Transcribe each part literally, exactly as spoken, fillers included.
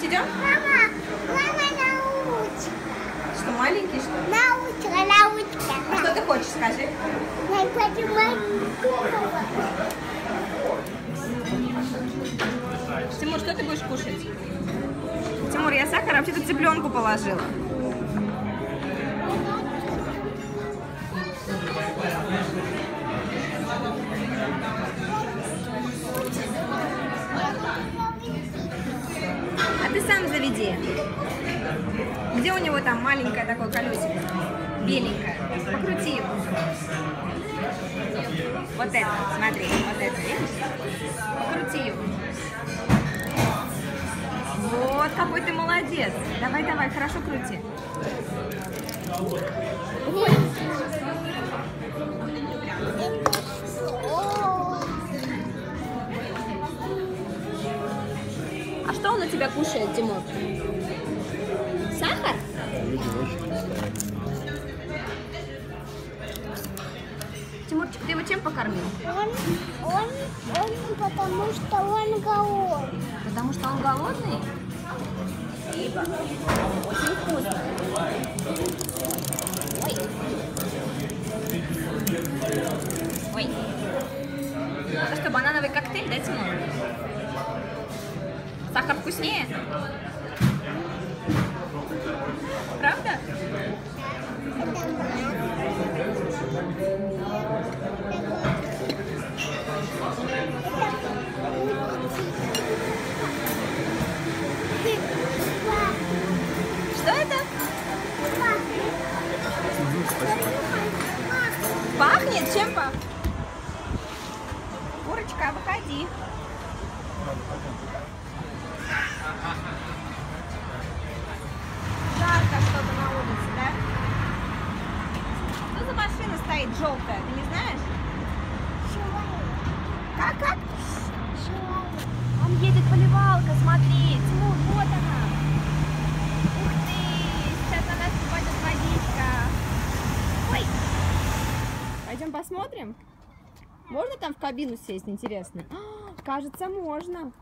Кушать идем? Мама, мама научит. Что, маленький, что ли? Научка, научка. А что ты хочешь, скажи? Я хочу маленькую. Тимур, что ты будешь кушать? Тимур, я сахар вообще-то цыпленку положила. А ты сам заведи. Где у него там маленькое такое колесико? Беленькое. Покрути его. Вот это, смотри, вот это, видишь? Покрути его. Вот какой ты молодец. Давай, давай, хорошо крути. А что он у тебя кушает, Тимур? Сахар? Тимурчик, ты его чем покормил? Он, он, он, потому что он голодный. Потому что он голодный? Спасибо. Очень вкусно. Ой. Ой. Это что, банановый коктейль, да, Тимур? Сахар вкуснее? Правда? Что это? Пахнет? Чем пахнет? Курочка, выходи. Жарко что-то на улице, да? Что за машина стоит желтая, ты не знаешь? Как, как? Там едет поливалка, смотри. Тимур, вот она. Ух ты, сейчас на нас упадет водичка. Ой. Пойдем посмотрим. Можно там в кабину сесть, интересно? А, кажется, можно.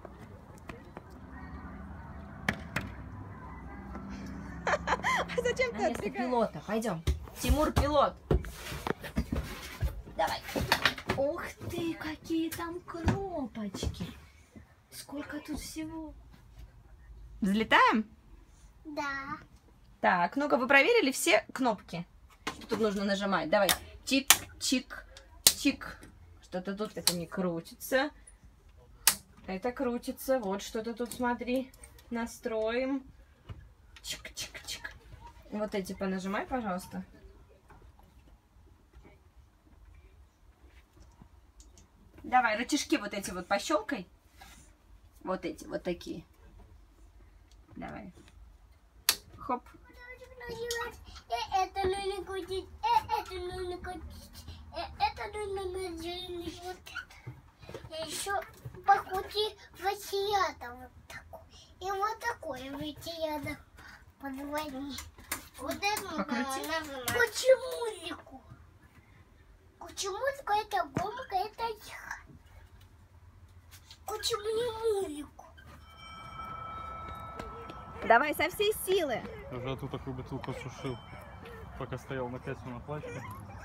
А зачем ты отвлекаешь? Пилота, пойдем. Тимур пилот. Давай. Ух ты, какие там кнопочки. Сколько тут всего. Взлетаем? Да. Так, ну-ка, вы проверили все кнопки? Что тут нужно нажимать? Давай. Чик, чик, чик. Что-то тут это не крутится. Это крутится. Вот что-то тут, смотри. Настроим. Чик, чик, чик. Вот эти понажимай, пожалуйста. Давай, рычажки вот эти вот пощелкай. Вот эти, вот такие. Давай. Хоп. Это нужно крутить, это нужно крутить, это нужно нажать вот это. Я еще покрути ватиатор вот такой. И вот такой ватиатор. Позвони. Вот это Покрути. надо. Почему музыку? Почему это громко, это тихо? Почему не музыку? Давай со всей силы. Я уже тут такую бутылку сушил, пока стоял на кассе на плащике.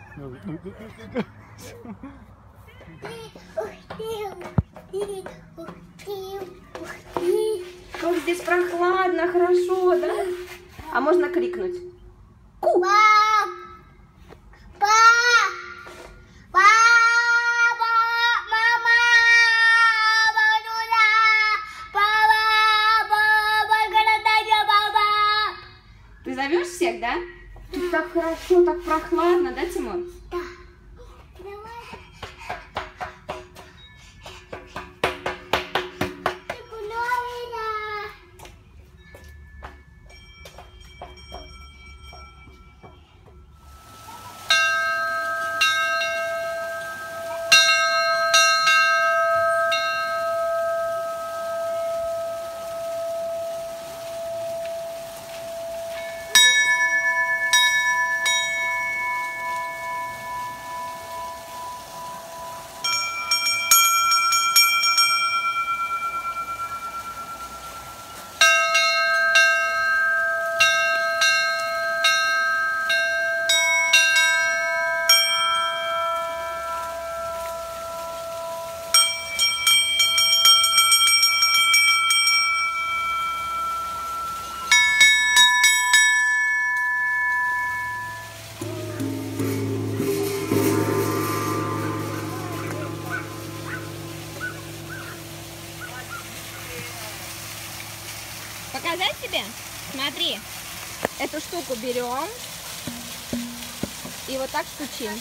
Как здесь прохладно, хорошо, да? А можно крикнуть? Ку! Пап! Пап! Папа! Мама! Бабуля! Папа! Папа! Городая баба! Ты зовешь всех, да? Тут так хорошо, так прохладно, да, Тимур? Да. Давай. Показать тебе? Смотри. Эту штуку берем и вот так стучим.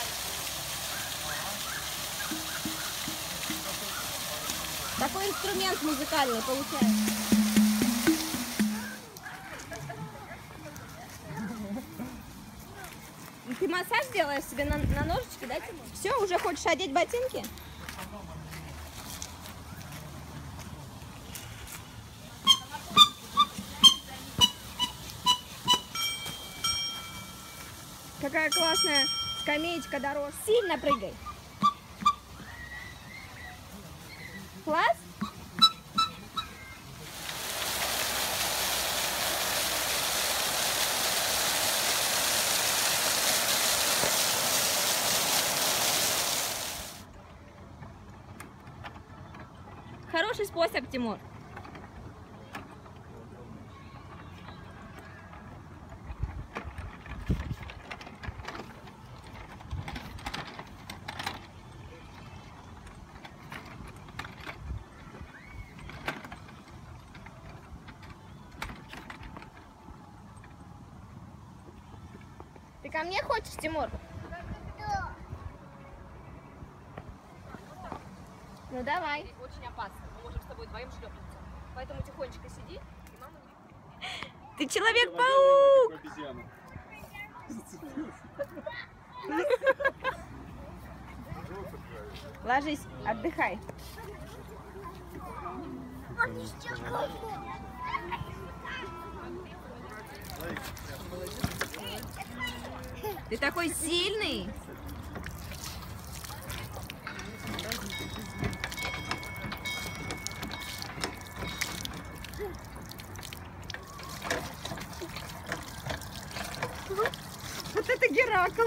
Такой инструмент музыкальный получается. Ты массаж делаешь себе на, на ножички, да, Тимур? Все, уже хочешь одеть ботинки? Какая классная скамеечка дорос. Сильно прыгай. Класс? Хороший способ, Тимур. Ты ко мне хочешь, Тимур? Да. Ну давай. Очень опасно. Мы можем с тобой вдвоем шлепнуться. Поэтому тихонечко сиди. И мама не... Ты Человек-паук! Ложись, отдыхай. Ты такой сильный. Вот это Геракл.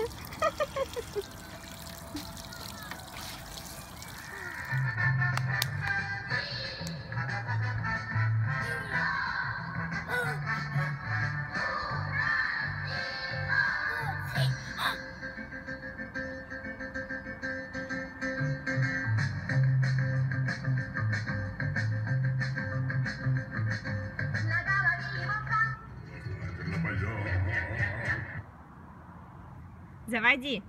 Заводи.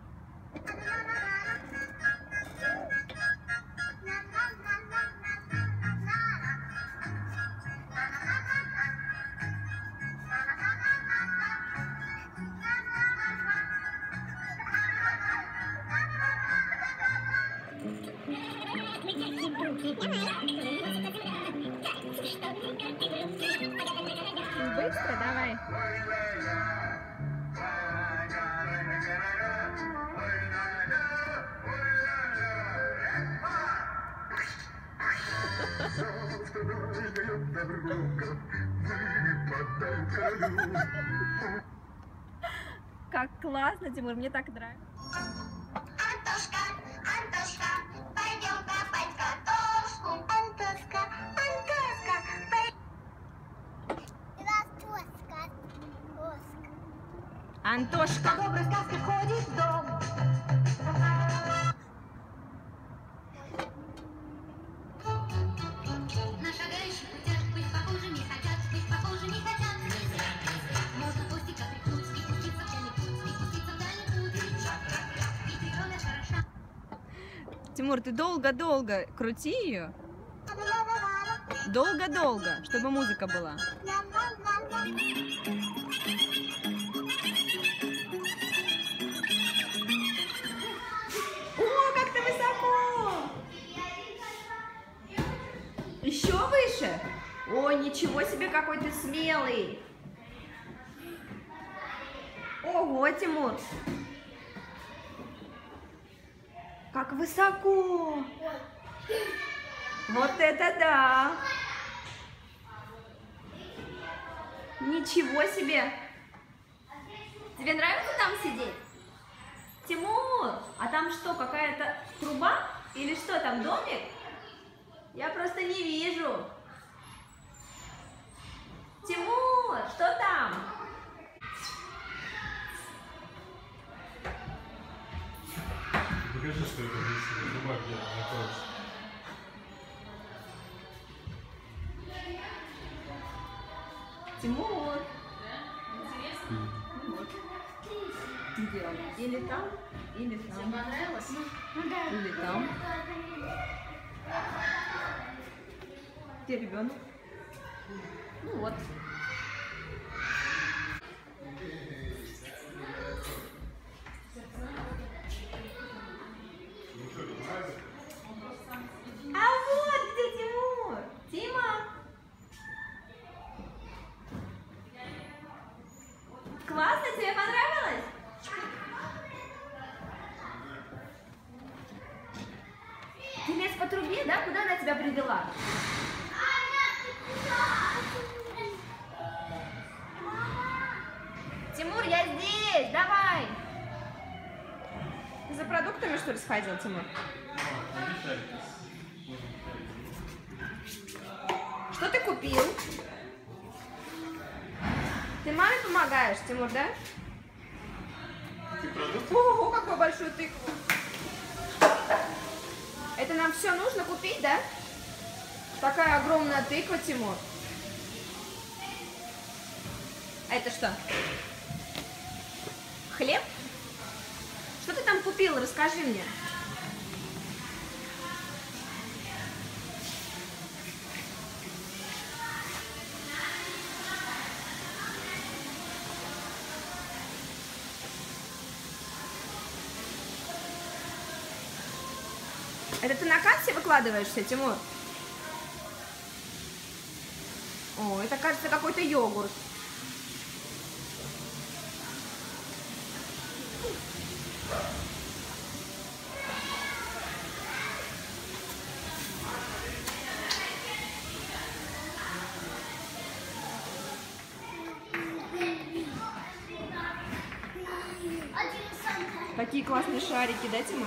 Быстро давай. Как классно, Тимур, мне так нравится. Антошка, Антошка, пойдем копать картошку. Антошка, Антошка, пойдем. Антошка, Антошка. По доброй сказке входит в дом. На шагающих путях быть похожими хотят, быть похожими хотят. Можно хвостика прикнуть и пуститься в дальний путь, и пуститься в дальний путь. И природа хороша. Тимур, ты долго-долго крути ее. Долго-долго, чтобы музыка была. О, как ты высоко! Еще выше? Ой, ничего себе, какой ты смелый! Ого, Тимур! Как высоко! Вот это да! Ничего себе! Тебе нравится там сидеть? Тимур, а там что, какая-то труба? Или что, там домик? Я просто не вижу. Тимур, что там? Покажи, что это за труба, где находится. Тимур. Вот. Где он? Или там, или там. Тебе понравилось? Или там. Где ребенок? Ну вот. А вот где Тимур! Тима! Классно, тебе понравилось? Ты лез по трубе, да? Куда она тебя привела? Тимур, я здесь, давай! Ты за продуктами, что ли, сходил, Тимур? Что ты купил? Ты маме помогаешь, Тимур, да? Ого, какую большую тыкву! Это нам все нужно купить, да? Такая огромная тыква, Тимур. А это что? Хлеб? Что ты там купил? Расскажи мне. Это ты на кассе выкладываешься, Тимур? О, это, кажется, какой-то йогурт. Такие классные шарики, да, Тимур?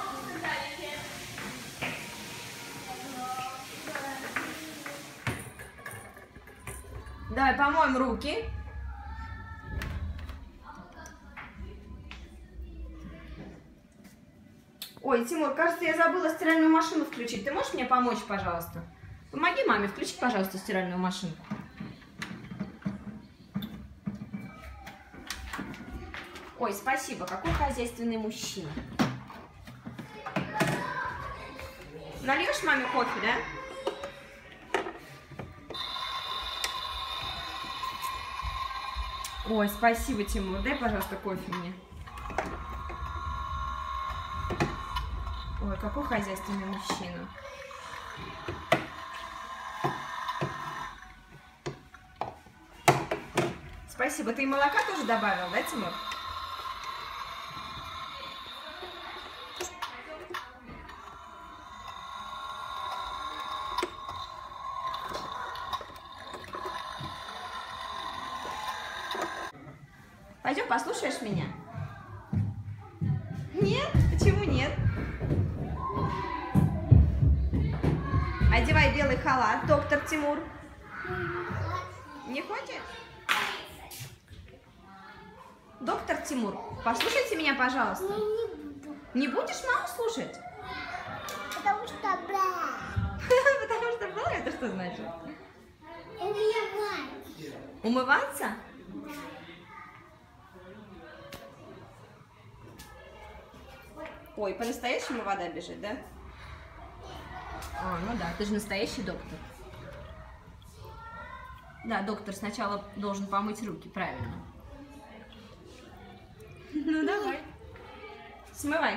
Давай помоем руки. Ой, Тимур, кажется, я забыла стиральную машину включить. Ты можешь мне помочь, пожалуйста? Помоги маме включить, пожалуйста, стиральную машинку. Ой, спасибо, какой хозяйственный мужчина. Нальешь маме кофе, да? Ой, спасибо, Тимур. Дай, пожалуйста, кофе мне. Ой, какой хозяйственный мужчина. Спасибо. Ты и молока тоже добавил, да, Тимур? Пойдем, послушаешь меня? Нет? Почему нет? Одевай белый халат, доктор Тимур. Не хочешь? Доктор Тимур, послушайте меня, пожалуйста. Я не буду. Не будешь маму слушать? Потому что бля. Потому что было? Это что значит? Умывать. Умываться? Ой, по-настоящему вода бежит, да? А, ну да, ты же настоящий доктор. Да, доктор сначала должен помыть руки, правильно. Ну давай. Смывай.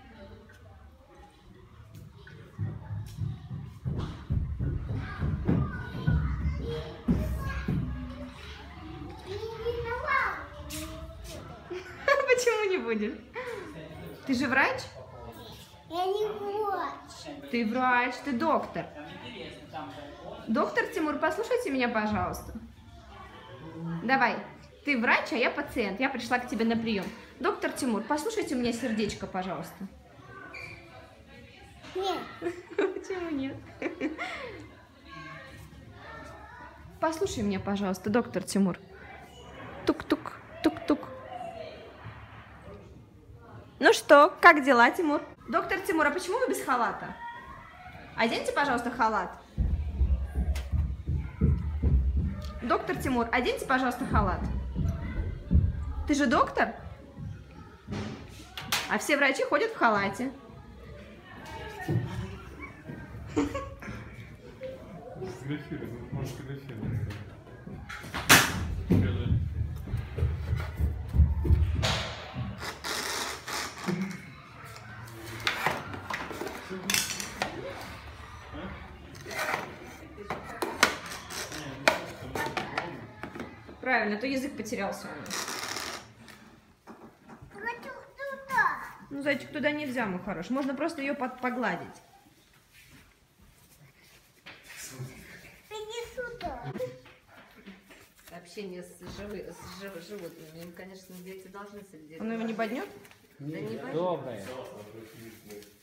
Почему не будешь? Ты же врач? Я не врач. Ты врач, ты доктор. Доктор Тимур, послушайте меня, пожалуйста. Давай. Ты врач, а я пациент. Я пришла к тебе на прием. Доктор Тимур, послушайте у меня сердечко, пожалуйста. Нет. Почему нет? Послушай меня, пожалуйста, доктор Тимур. Тук-тук, тук-тук. Ну что, как дела, Тимур? Доктор Тимур, а почему вы без халата? Оденьте, пожалуйста, халат. Доктор Тимур, оденьте, пожалуйста, халат. Ты же доктор? А все врачи ходят в халате. Сфотографируй, можешь сфотографировать. Правильно, а то язык потерялся у нас. Хочу туда. Ну, зайчик, туда нельзя, мой хороший. Можно просто ее под погладить. Иди сюда. Общение с, живы, с жив, животными. Им, конечно, дети должны следить. Он его не боднет? Да не боюсь. Доброе.